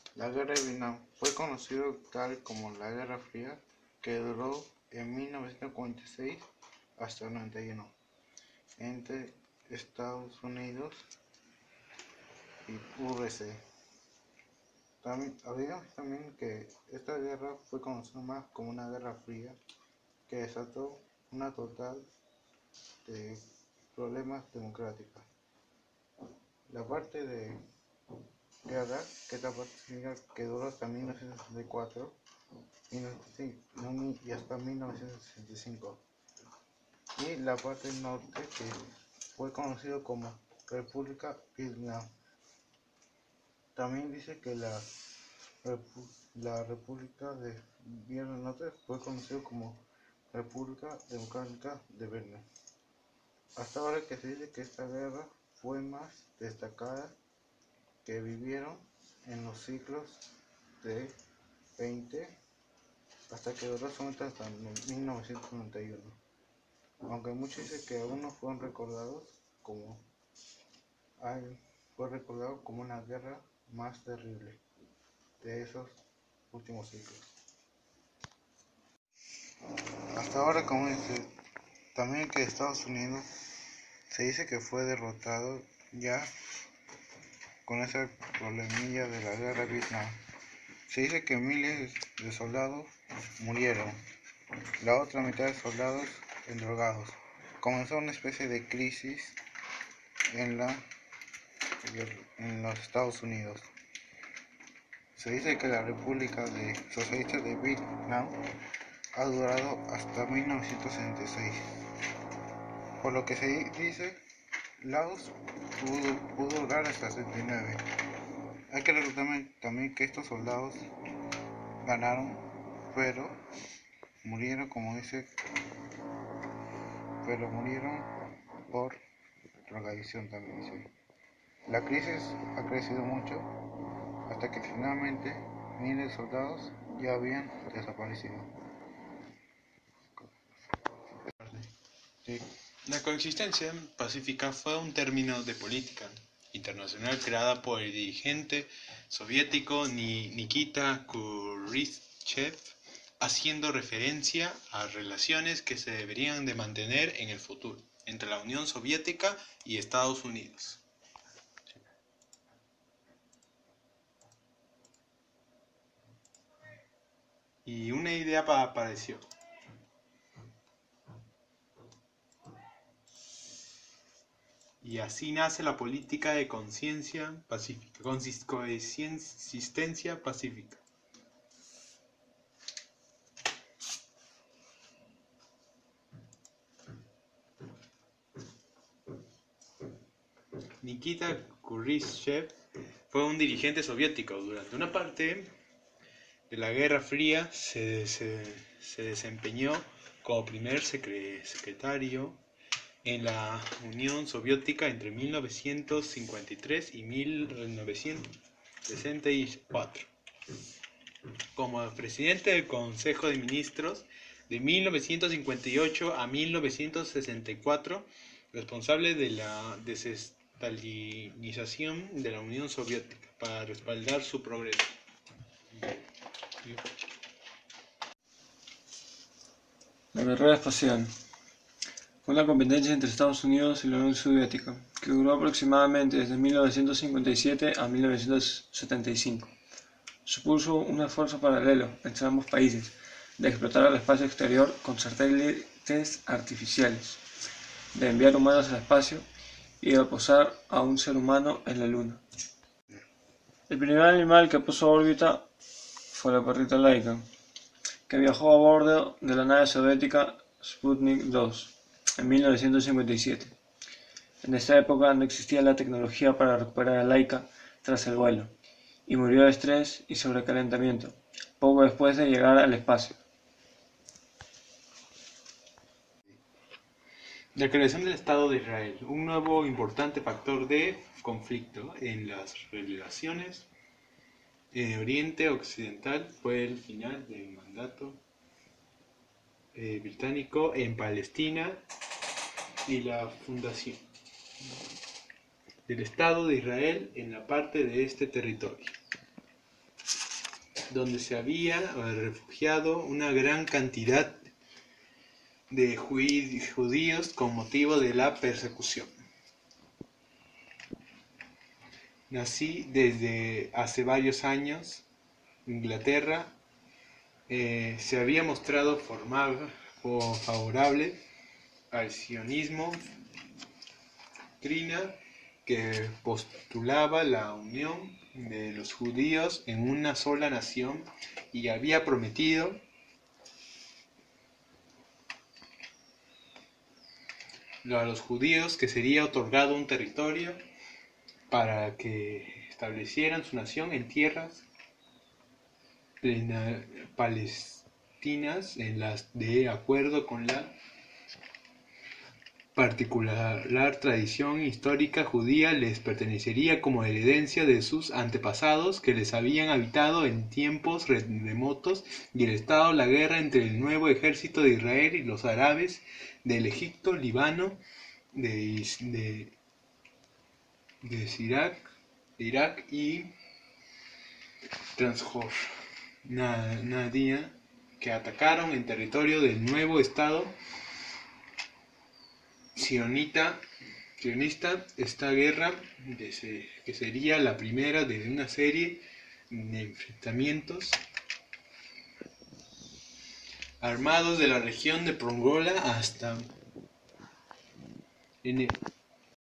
La Guerra de Vietnam fue conocido tal como la Guerra Fría, que duró en 1946 hasta el 91 entre Estados Unidos y URSS. Habíamos también que esta guerra fue conocida más como una Guerra Fría, que desató una total de problemas democráticos. La parte de guerra, que esta parte significa que duró hasta 1964 y hasta 1965. Y la parte norte, que fue conocido como República Vietnam. También dice que la República de Vietnam Norte fue conocido como República Democrática de Vietnam. Hasta ahora que se dice que esta guerra fue más destacada que vivieron en los siglos de 20 hasta que duró solamente hasta 1991. Aunque muchos dicen que algunos fueron recordados como una guerra más terrible de esos últimos siglos. Hasta ahora, como dice, también que Estados Unidos se dice que fue derrotado ya con esa problemilla de la guerra de Vietnam. Se dice que miles de soldados murieron, la otra mitad de soldados endrogados. Comenzó una especie de crisis en los Estados Unidos. Se dice que la República Socialista de Vietnam ha durado hasta 1966. Por lo que se dice, Laos pudo durar hasta 79. Hay que recordar también que estos soldados ganaron, pero murieron, como dice, murieron por drogadicción también dice. La crisis ha crecido mucho hasta que finalmente miles de soldados ya habían desaparecido. Sí. La coexistencia pacífica fue un término de política internacional creada por el dirigente soviético Nikita Khrushchev, haciendo referencia a relaciones que se deberían de mantener en el futuro entre la Unión Soviética y Estados Unidos. Y una idea apareció. Y así nace la política de conciencia pacífica, coexistencia pacífica. Nikita Khrushchev fue un dirigente soviético. Durante una parte de la Guerra Fría se desempeñó como primer secretario en la Unión Soviética entre 1953 y 1964, como presidente del Consejo de Ministros de 1958 a 1964, responsable de la desestalinización de la Unión Soviética para respaldar su progreso. La carrera espacial fue una competencia entre Estados Unidos y la Unión Soviética, que duró aproximadamente desde 1957 a 1975. Supuso un esfuerzo paralelo entre ambos países de explotar el espacio exterior con satélites artificiales, de enviar humanos al espacio y de posar a un ser humano en la Luna. El primer animal que puso a órbita fue la perrita Laika, que viajó a bordo de la nave soviética Sputnik 2 en 1957. En esta época no existía la tecnología para recuperar a Laika tras el vuelo, y murió de estrés y sobrecalentamiento poco después de llegar al espacio. La creación del Estado de Israel, un nuevo importante factor de conflicto en las relaciones en Oriente Occidental, fue el final del mandato británico en Palestina y la fundación del Estado de Israel en la parte de este territorio. donde se había refugiado una gran cantidad de judíos con motivo de la persecución. Así, desde hace varios años, Inglaterra se había mostrado favorable al sionismo, doctrina que postulaba la unión de los judíos en una sola nación y había prometido a los judíos que sería otorgado un territorio para que establecieran su nación en tierras palestinas de acuerdo con la particular tradición histórica judía. Les pertenecería como herencia de sus antepasados que les habían habitado en tiempos remotos, y el Estado la guerra entre el nuevo ejército de Israel y los árabes del Egipto, Líbano, de Irak y Transjordania, que atacaron en territorio del nuevo Estado sionista. Esta guerra, que sería la primera de una serie de enfrentamientos armados de la región de Pongola hasta